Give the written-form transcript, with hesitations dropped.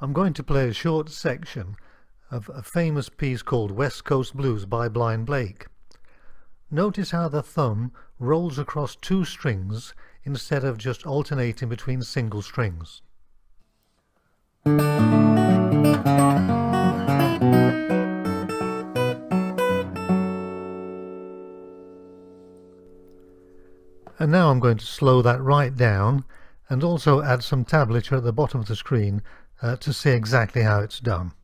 I'm going to play a short section of a famous piece called West Coast Blues by Blind Blake. Notice how the thumb rolls across two strings instead of just alternating between single strings. And now I'm going to slow that right down and also add some tablature at the bottom of the screen to see exactly how it's done.